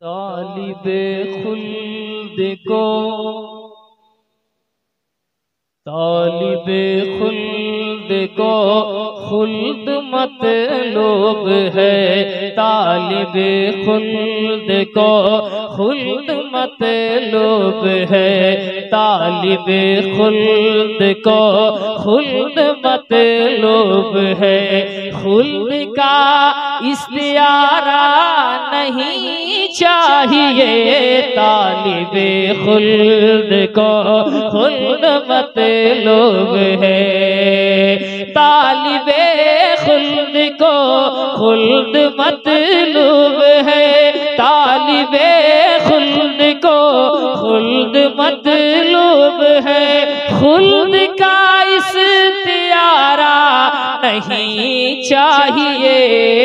तालिबे खुल्द को तालिबे खुल्द को खुल्द मतलूब है। तालिबे खुल्द को खुल्द मतलूब है। तालिबे खुल्द को खुल्द मतलूब है। खुल्द का इस्तियारा नहीं चाहिए। तालिबे खुल्द को खुल्द मतलूब है। तालिबे खुल्द को खुल्द मतलूब है। तालिबे खुल्द को खुल्द मतलूब है। खुल्द का इस्तियारा नहीं चाहिए।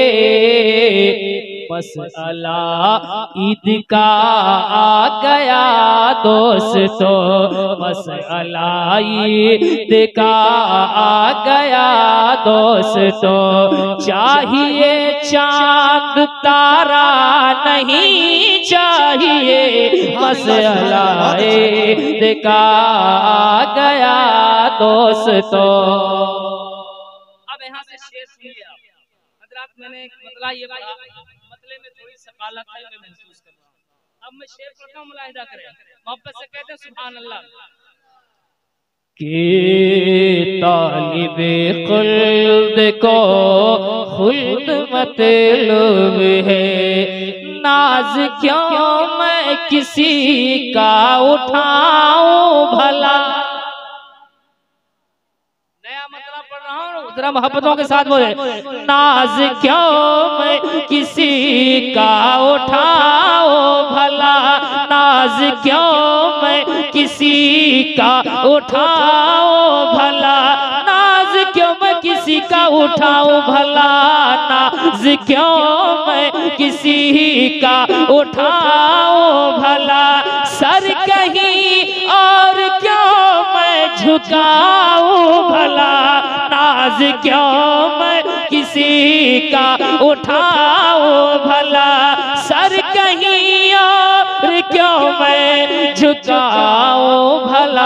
मसला ईद का आ गया दोस्तों। मसला ईद का आ गया दोस्तों। चाहिए चांद तारा नहीं चाहिए। मसला ईद का आ गया दोस्तों। अब यहाँ से शेर सुनिए हजरात। मैंने मतलब ये मतले में थोड़ी सकालत है मैं महसूस कर रहा हूँ। अब मैं शेर पढ़ता हूँ, मुलाहिजा करें, मोहब्बत से कहते हैं सुभान अल्लाह। के तालिबे खुल्द को खुल्द मतलूब है। नाज क्यों मैं किसी का उठाऊं भला। जरा मोहब्बतों के साथ बोले। नाज क्यों मैं किसी का उठाओ भला। नाज क्यों मैं किसी का उठाओ भला। नाज क्यों मैं किसी का उठाओ भला। नाज क्यों मैं किसी का उठाओ भला। सर कहीं और क्यों मैं झुकाऊं भला। नाज क्यों मैं किसी का उठाओ भला। सर कहीं और क्यों मैं झुकाओ भला।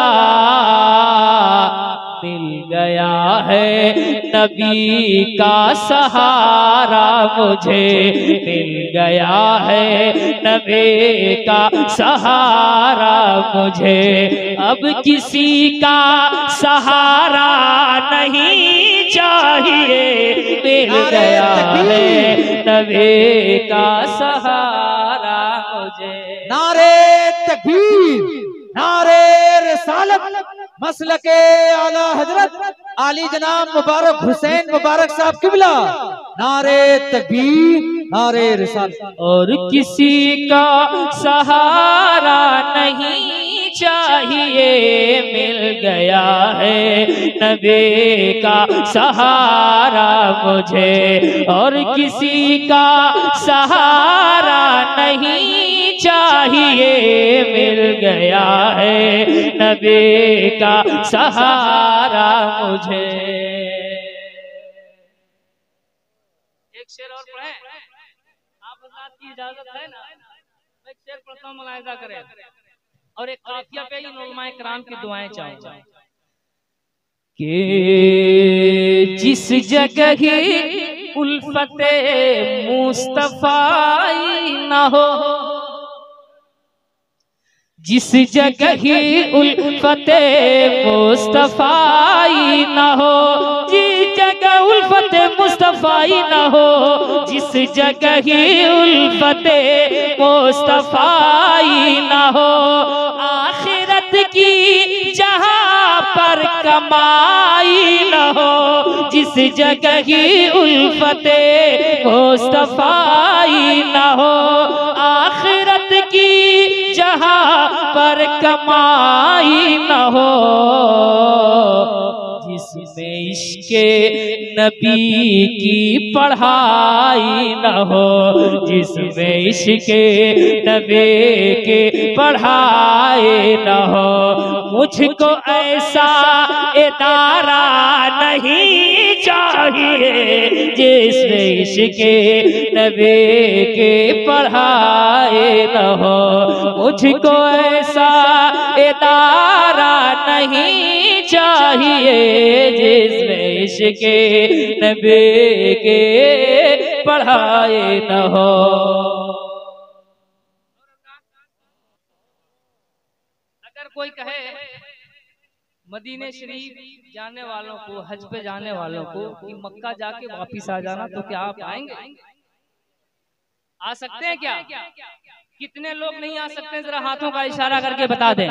मिल गया है नबी का सहारा मुझे। मिल गया है नबी का सहारा मुझे। अब किसी का सहारा नहीं चाहिए। मिल गया है नबी का सहारा मुझे। नारे तकबीर, नारे रिसालत, मसलके आला हजरत आली जनाब मुबारक हुसैन मुबारक साहब किबला। नारे तकबीर, नारे रिसालत। और किसी का सहारा नहीं चाहिए। मिल गया है नबी का सहारा मुझे। और किसी का सहारा नहीं चाहिए। मिल गया है नबी का सहारा मुझे। एक शेर और पढ़े, आप की इजाजत है ना। एक शेर पढ़ता हूँ, मुलाहिजा करें, और एक काफिया पे इन उलमाए किराम की दुआएं चाहूंगा। कि जिस जगह ही उल्फते मुस्तफाई न हो। जिस जगह ही उल्फते मुस्तफाई न हो। जिस जगह उल्फते मुस्तफाई न हो। जिस जगह ही उल्फते मुस्तफाई न हो। आखिरत की जहां पर कमाई न हो। जिस जगह ही उल्फते मुस्तफाई न हो। आखिरत की जहां पर कमाई न हो। जिसमें इश्के नबी की पढ़ाई न हो। जिसमें इश्के नबी की पढ़ाई न हो। मुझको ऐसा इदारा नहीं चाहिए जिसमें इश्के नबी की पढ़ाई न हो। मुझको ऐसा इदारा नहीं चाहिए जिसमें इश्क़ नबी के पढ़ाए न हो। अगर कोई कहे मदीने शरीफ जाने वालों को, हज पे जाने वालों को कि मक्का जाके वापिस आ जाना, तो क्या आप आएंगे? आ सकते हैं क्या? कितने लोग नहीं आ सकते? जरा हाथों का इशारा करके बता दें।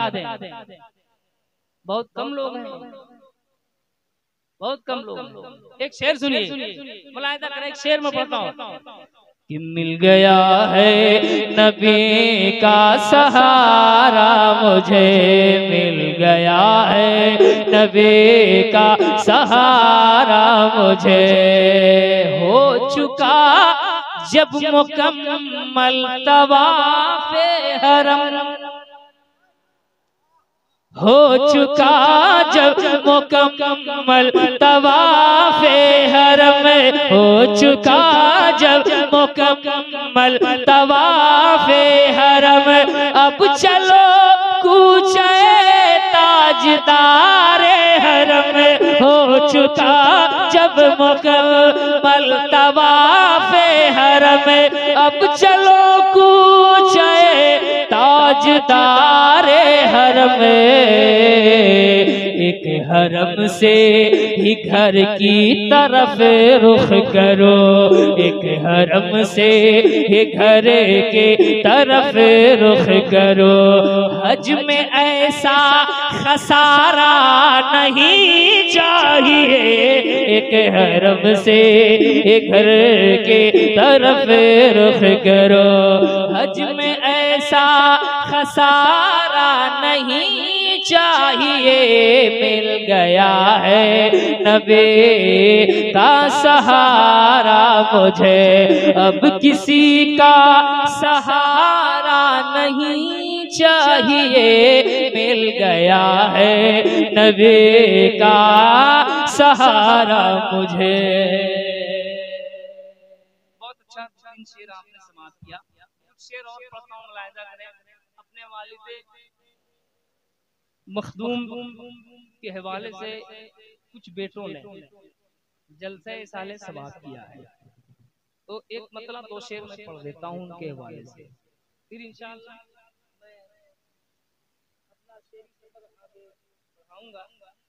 बहुत कम लोग हैं, बहुत कम लोग। एक शेर सुनिए, मुलाहिजा करें, एक शेर में पढ़ता हूँ कि मिल गया है नबी का सहारा मुझे, मिल गया है नबी का सहारा मुझे। हो चुका जब मुकम्मल तवाफ़े हरम, हो चुका जब मुकम्मल तवाफ़े हरम, हो चुका जब मुकम्मल तवाफ़े हरम। अब चलो कूचे ताजदारे हरम, हो चुका जब मुकम्मल तवाफ़े हरम। अब चलो कूचे ताजदारे हरम। एक हरम से ही घर की तरफ रुख करो, एक हरम से ही घर के तरफ रुख करो। हज में ऐसा खसारा नहीं चाहिए, एक हरम से ही घर के तरफ रुख करो। हज में ऐसा खसारा नहीं चाहिए, मिल गया है नबी का सहारा मुझे। अब किसी का सहारा नहीं चाहिए, मिल गया है नबी का सहारा मुझे। बहुत अच्छा शेर आपने समाप्त किया। कुछ शेर और पढ़ता हूँ, मुलाहिजा करें। अपने वालिद मखदूम के हवाले से कुछ बेटों ने जलसे साले समाप्त किया है, तो एक मतलब दो शेर में पढ़ देता हूँ उनके हवाले से, फिर इंशाअल्लाह मैं अपना शेर आगे बढ़ाऊंगा।